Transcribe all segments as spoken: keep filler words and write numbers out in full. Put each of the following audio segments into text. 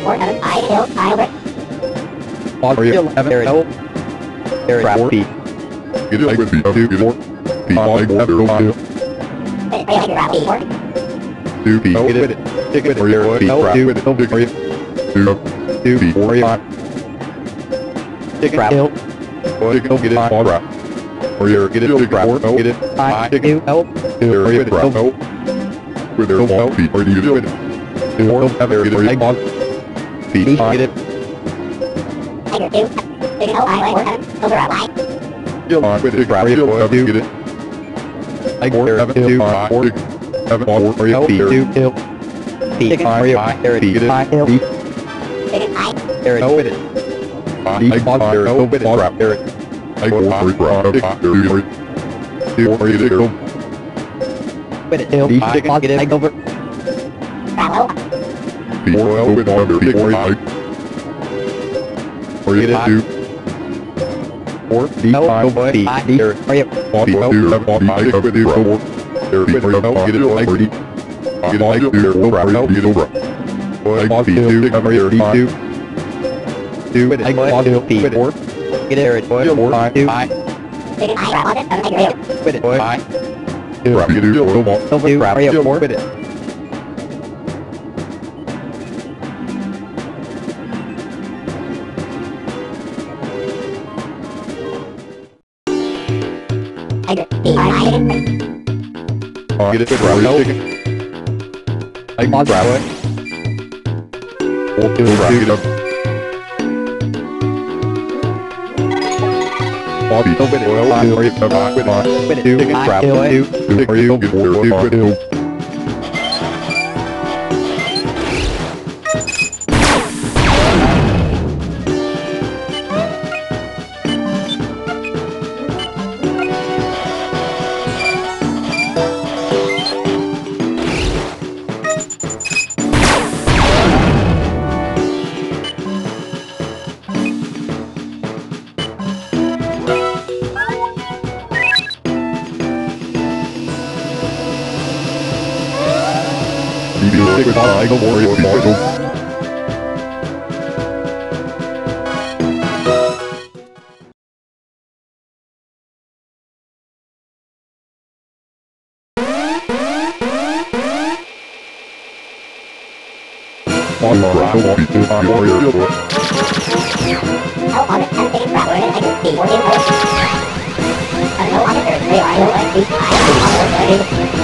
four, seven, I, hill, I, over. Pause for you. Seven, L. Area grab P. Get it, I would be up to four. P, I go zero, I. Wait, I grab P, four. Two, P, Get get it. it. Take it. Or your P, L, grab two, with it. L, Take for you. it. Two, Two, P, for you. five. Take it. L. Take it, get it, all grab. Or your, get it, take it, four, no. Get it. I, take it. L. Here, get it, grab, no. With their wall, P, or do you do it? Four, seven, get it, pause. P, Get it. Tiger, two. Take it, L, I, four, seven, over, I. on with it, grab it, seven, get it. I go Four, seven, two, two, five, four. six, seven, four, or L, your P, two, L. P, take it. For you. Area P, get it. I, L. Take it, I. Area no with it. I, Pause I, there. no, With it. grab, Area. I go for it, grab, six, two, three, two, or get it, go. With it. L. I, Take it. Get it. I go over. Bravo. P, four, L, with all, P, four, I. Or get it, two. Four, D, L, five, boy. P, I, D. Are you? P, two, seven, P, six, with it, four. There, P, four, L, get it, I, D. Get it, I, two, four, grab, get it, over. Boy, P, two, six, seven, eight, five. Two, With it. I, Pause. L, P, with it. four. Get it. Area. Boy. Four, I, two. I. Take it, I, grab on it, seven, tiger, two. With it. Boy. I. Grab, get it, over. L, two. Are you? Four. With it. Tiger, P, I, I, Uh, get it, grab, No. take it. I pause. Grab. Boy. Four, two, grab, get it up. Bobby, With it. well, I. or you come back with it. With it. Two, Take it. I, Grab. L, Boy. two, two, or you get four, two, with two. Stick with I go warrior with Falco. On the ground, I'll be two I warrior. L, on it, seven, take it, grab, or it, tiger, P, four, two, four. Uh, no, on it, there, three, I, L, I, P, I,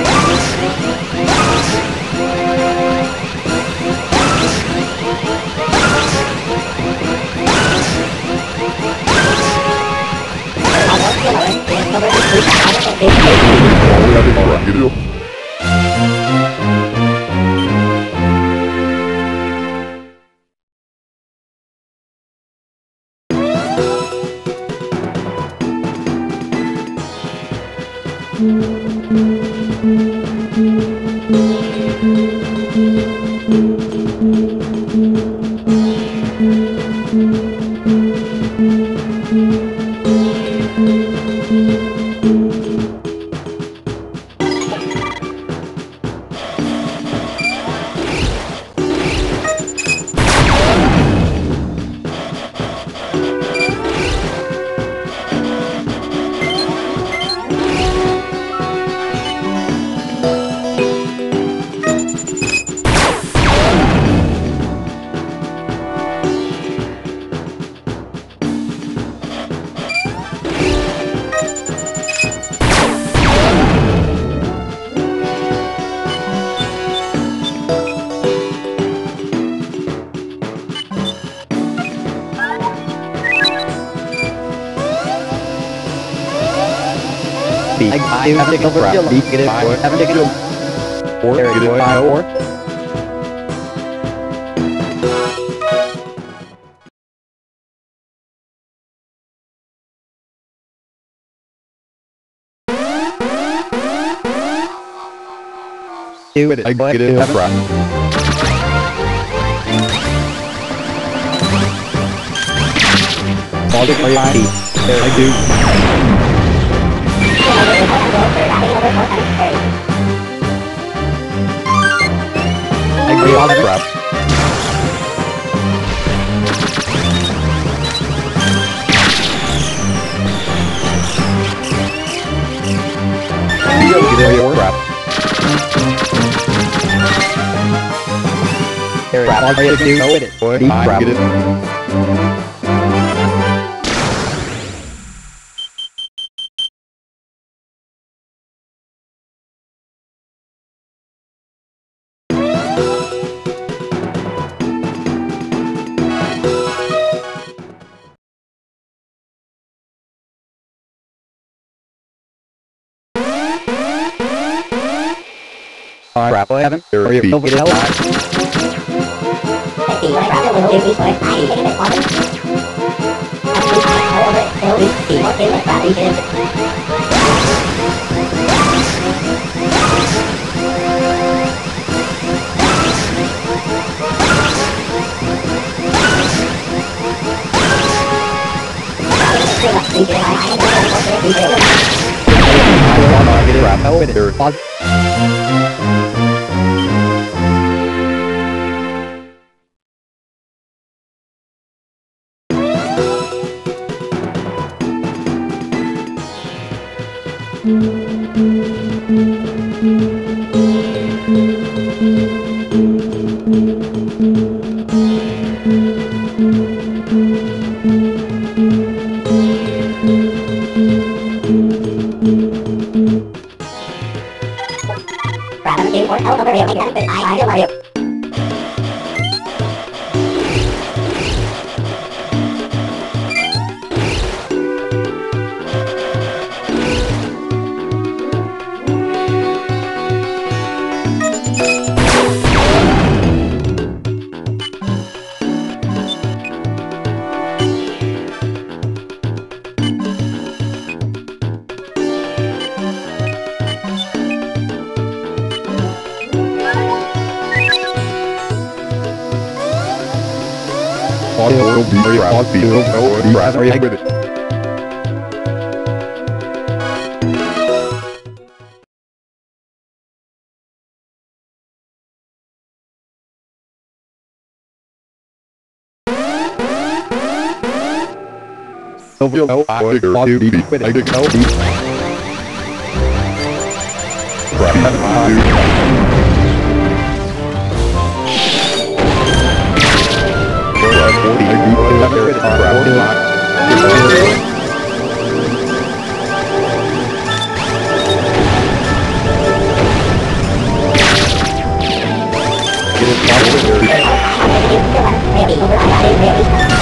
Alright, get it up. I, I have taken over. Get it. Boy. Haven't taken over. Four, Area. get it, Boy. five, Four. Two. With it. I Boy. get it, Seven. grab. Pause it for you. I, there. I do. I agree on that. Grab. Area Pause it to quit it. Boy, Deep I travel. get it. I travel heaven. Area Over B. the hell. Thì có lẽ là mình không đi tới ai thì cái khó lắm. Anh đi phải thấu over it, thấu đi thì có tiếng là bạn đi trên. Đi trên ai ai có thể đi trên. I get it. Travel with it. Pause. Và mình chịu mỗi thấu over điều thì đã tự ai ai được là điều. Pause will be area pause B. Oh, be rather area with it. Over the hell. I figure pause B. Quit I it. dig no B. Crap, that's my dude. forty, I do whatever it is. Crap, get it pause with there. Maybe over I got it, maybe.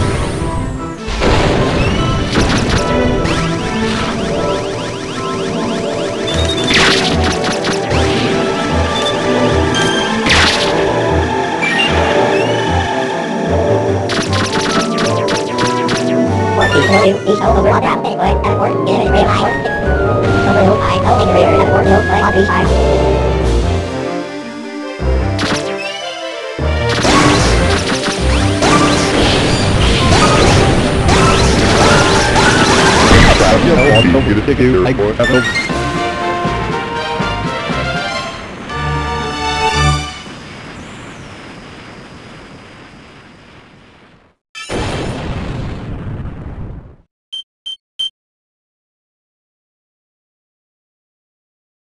Thì nó đi đi sâu over đó để với anh muốn cái này real life. Over lúc ai thấu cái real anh muốn lúc với ở đi sai. Crap, you know, don't get it. Take it, boy.